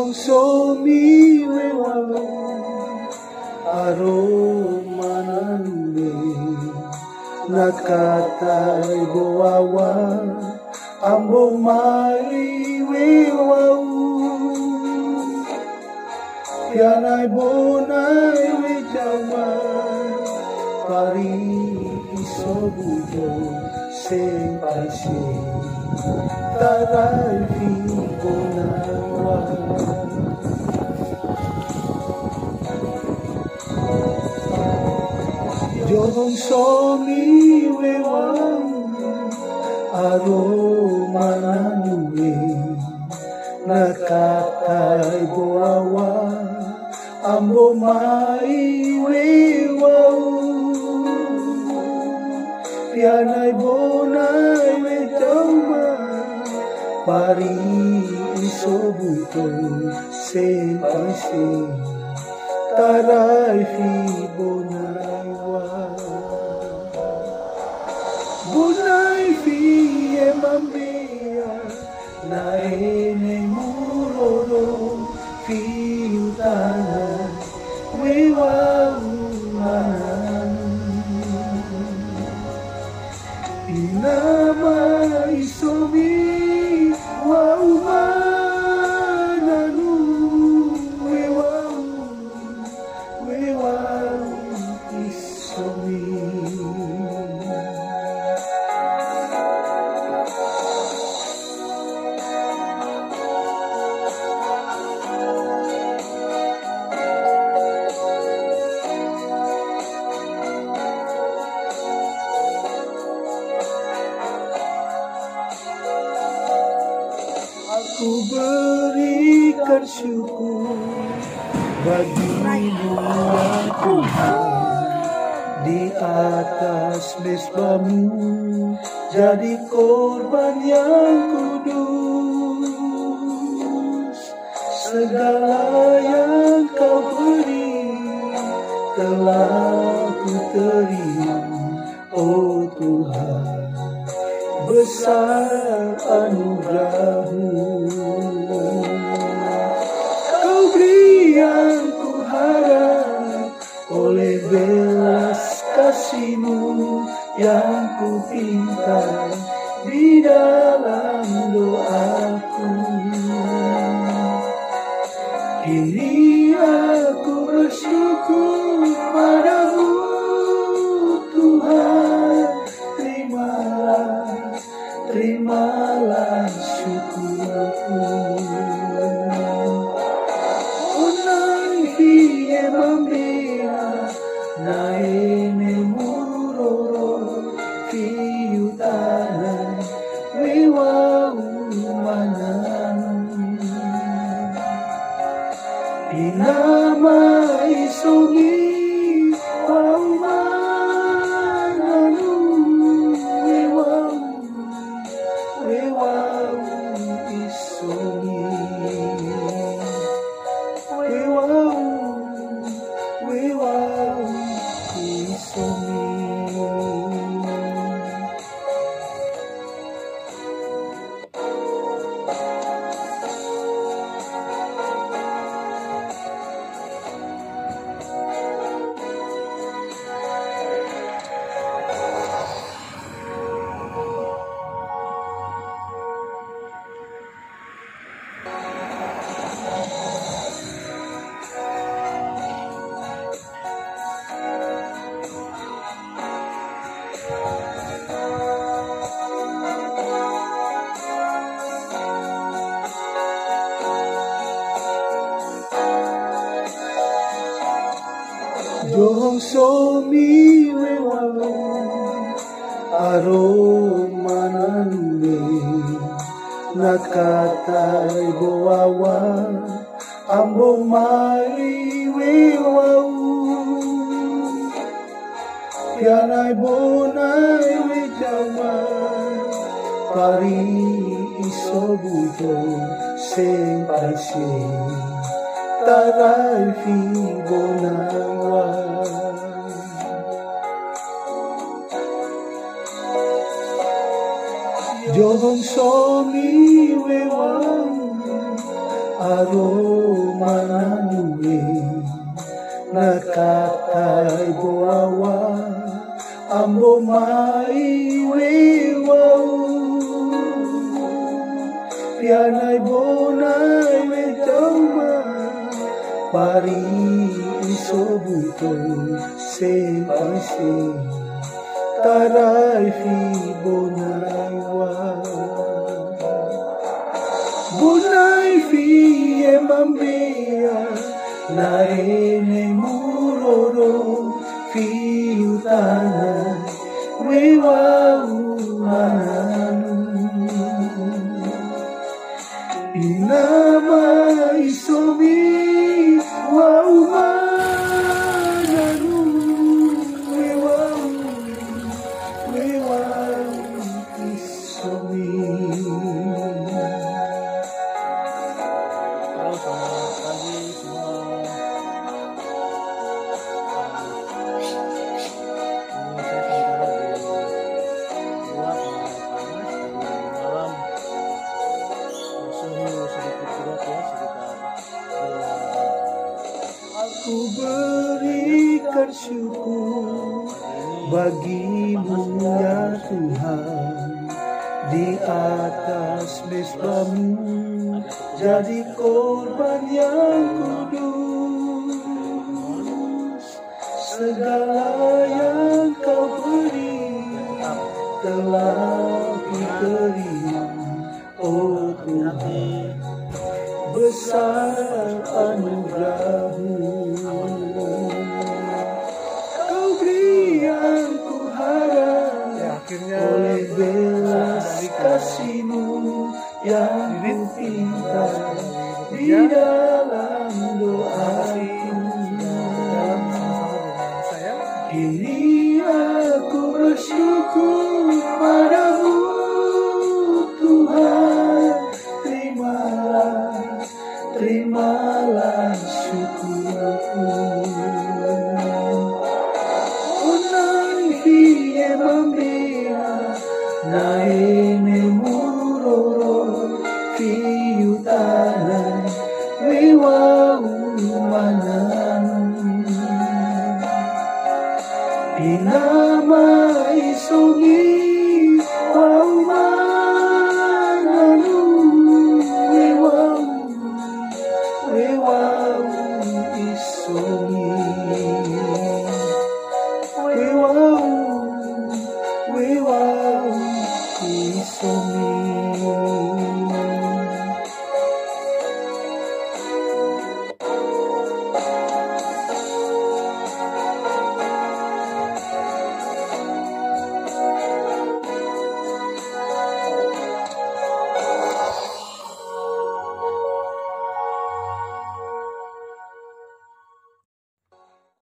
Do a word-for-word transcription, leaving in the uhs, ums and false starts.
Johong somi wewalu aroma nanme nakatai boawa ambo mai wewau yanai bonai wejawa pari isobudo senpai se tarai fi bonawa Johong somi wewau aroma nanue nakatai boawa ambo mai wewau pianai bonai wejauma pari isobuto senpai se tarai fi bonai wa bonai fi emambea na ene muroro fi utana wewau inama isomi wau mananu wewau wewau isomi Aku berikan syukur bagimu ya Tuhan di atas mesbahmu jadi korban yang kudus segala yang kau beri telah ku terima oh Tuhan besar anugerahmu kau beri yang ku harap oleh belas kasihmu yang ku pinta di dalam doaku kini aku bersyukur padamu Tuhan terimalah terimalah syukurku onai fiye mambea naene muroro fiutana wewau mananu inama isogi wau mananu wewau wewau isogi wewau wewau isogi Johong somi wewalu aroma nanue nakatai boawa ambo mai wewau pianai bonai wejawa pari isobudo senpai se tarai fi bonawa Johong somi wewau aroma nanue nakatay buawa ambo mai wewau pianay bonay wejama pari isobuto sempase taray fi bonay wa bonay fi emambea na ene muroro fi utana wewau mananu inama isomi wau mananu wewau wewau isomi. Halo, selamat pagi semua. Ini saya sementara di luar panas di malam. Suhu sedikit berat ya, sekitar Aku berikan syukur bagimu ya Tuhan, di atas mesbahmu jadi korban yang kudus. Segala yang kau beri telah diterima, oh Tuhan, besar anugerahmu. Kau beri yang kuharap oleh belas kasihmu yang kupinta di dalam doaku. Kini aku bersyukur padamu Tuhan, terimalah, terimalah syukurku. Onai fiye mambea na ene muroro fiutana wewau mananu inama isogi wau mananu wewau wewau isogi.